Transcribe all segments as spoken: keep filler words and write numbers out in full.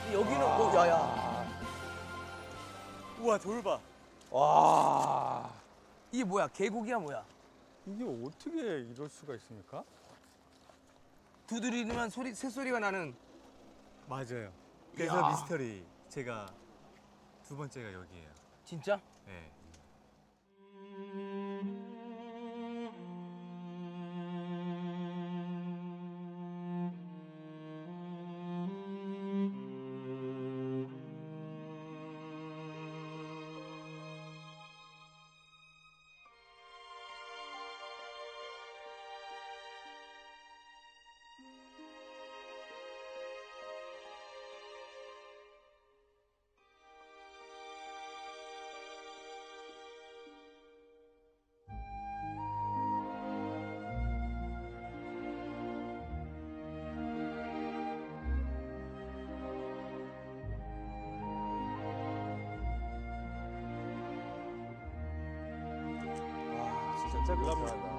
여기는 뭐 야야. 우와 돌봐. 와. 이게 뭐야? 계곡이야 뭐야? 이게 어떻게 이럴 수가 있습니까? 두드리면 소리 새소리가 나는. 맞아요. 그래서 이야. 미스터리 제가 두 번째가 여기예요. 진짜? 네. 진짜 비싸다.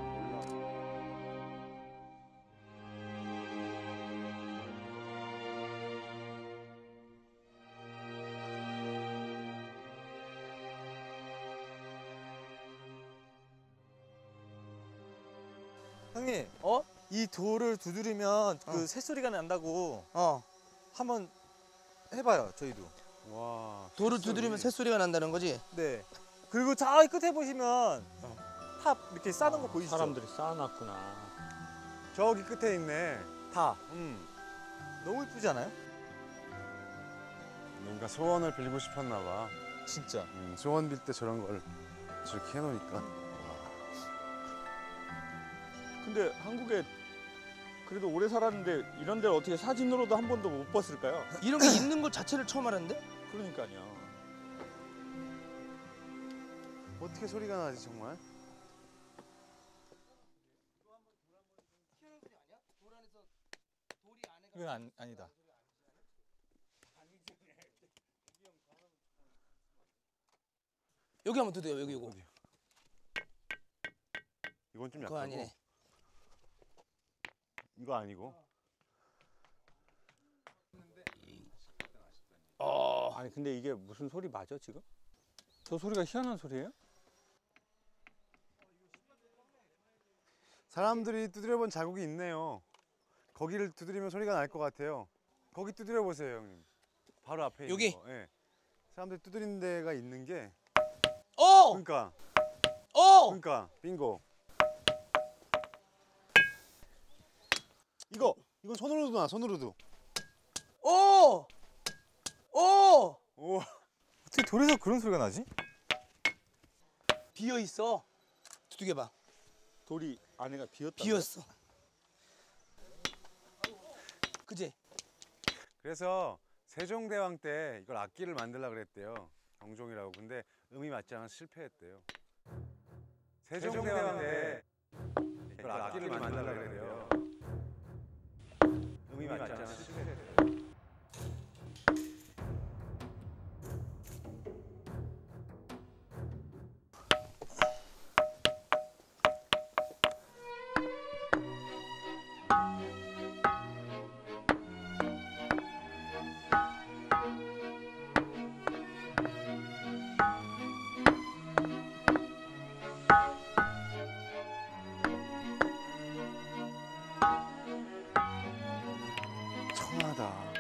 형님, 어? 이 돌을 두드리면 그 어. 새소리가 난다고 어. 한번 해봐요, 저희도. 와. 돌을 새소리. 두드리면 새소리가 난다는 거지? 네. 그리고 저기 끝에 보시면 탑 이렇게 쌓는 거 보이시죠? 사람들이 쌓아놨구나. 저기 끝에 있네. 다. 음. 너무 이쁘지 않아요? 뭔가 소원을 빌고 싶었나 봐. 진짜. 음, 소원 빌 때 저런 걸 저렇게 해놓으니까. 근데 한국에 그래도 오래 살았는데 이런 데를 어떻게 사진으로도 한 번도 못 봤을까요? 이런 게 있는 것 자체를 처음 알았는데? 그러니까요. 어떻게 소리가 나지 정말? 이건 안, 아니다. 여기 한번 두드려 여기 이거. 이건 좀 그거 약하고. 아니네. 이거 아니고. 어. 아니 근데 이게 무슨 소리 맞아 지금? 저 소리가 희한한 소리예요? 사람들이 두드려본 자국이 있네요. 거기를 두드리면 소리가 날 것 같아요. 거기 두드려 보세요, 형님. 바로 앞에 여기? 있는 거. 예. 사람들이 두드리는 데가 있는 게. 어! 그러니까. 어! 그러니까. 빙고. 이거. 이건 손으로도 나, 손으로도. 어! 어! 오. 어떻게 돌에서 그런 소리가 나지? 비어 있어. 두들겨 봐. 돌이 안에가 비었다. 비었어. 그지? 그래서 세종대왕 때 이걸 악기를 만들려고 그랬대요. 경종이라고. 근데 음이 맞지 않아서 실패했대요. 세종대왕 때 이걸 악기를 만들려고 그랬대요. 음이 맞지 않아서 실패했대요. 청하다.